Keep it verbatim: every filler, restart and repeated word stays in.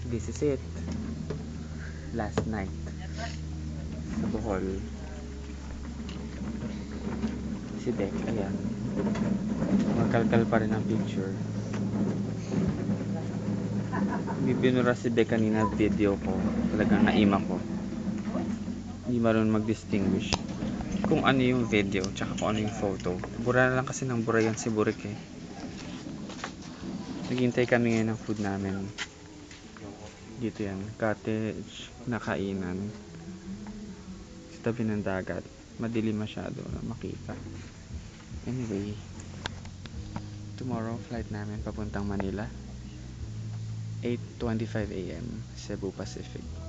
This is it. Last night sa Bohol. Si Beck, ayan. Magkalkal pa rin ang picture. Bibinura si Beck kanina video ko. Talagang naima ko. Hindi marunong mag-distinguish kung ano yung video tsaka kung ano yung photo. Bura na lang kasi ng bura yan si Burik eh. Naghintay kami ngayon ng food namin. Dito yan, cottage na kainan sa tabi ng dagat. Madilim masyado na makita. Anyway, tomorrow flight namin papuntang Manila, eight twenty-five a m Cebu Pacific.